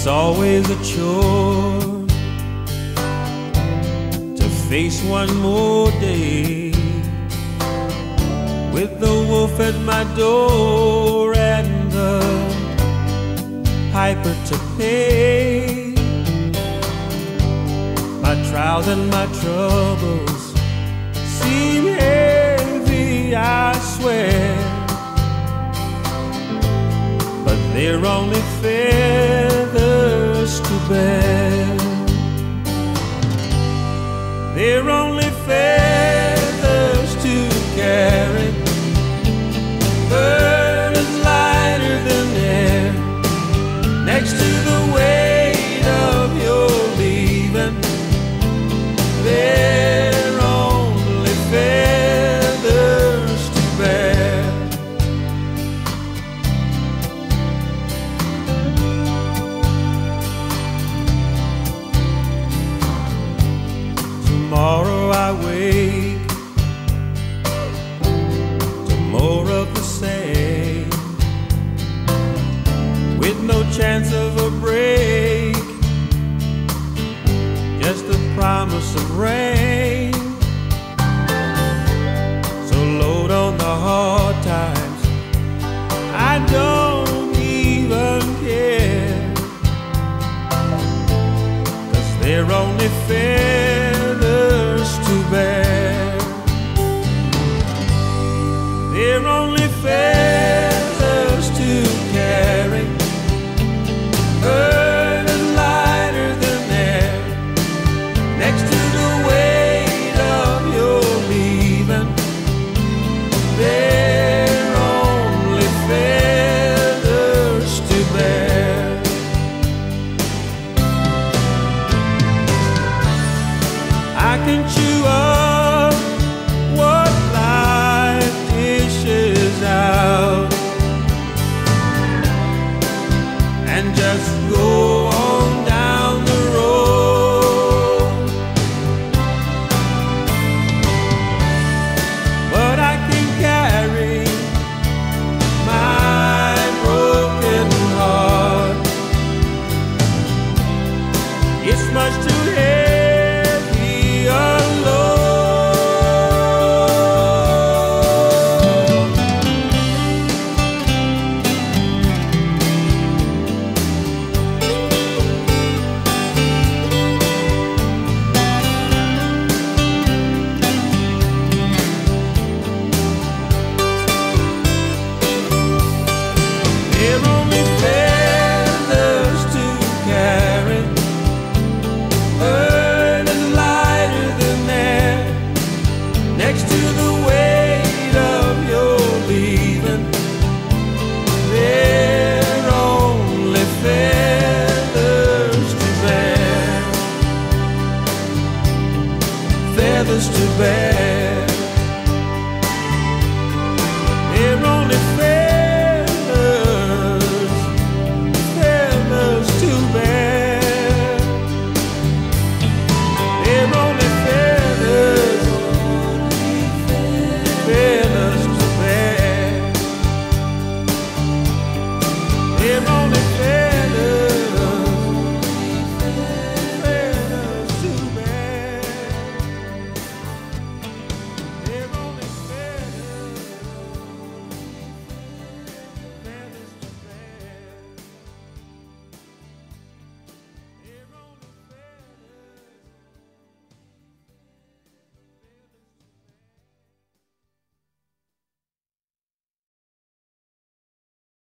always a chore to face one more day with the wolf at my door and the piper to pay. My trials and my troubles seem heavy, I swear, but they're only feathers to bear. They're only feathers to carry. Burdens lighter than air. Next to the weight of your leaving, they're only feathers to bear. Tomorrow I wake to more of the same, with no chance of a break, just the promise of rain. So load on the hard times, I don't even care, 'cause they're only feathers to bear. They're only feathers to carry. Burdens lighter than air. Next to the weight of your leaving, they're only feathers to bear. I can chew up what life dishes out and just go on down the road, but I can carry my broken heart. It's much too heavy alone. They're only feathers to carry. Burdens lighter than air. Next to the weight of your leaving, they're only feathers to bear. Feathers to bear.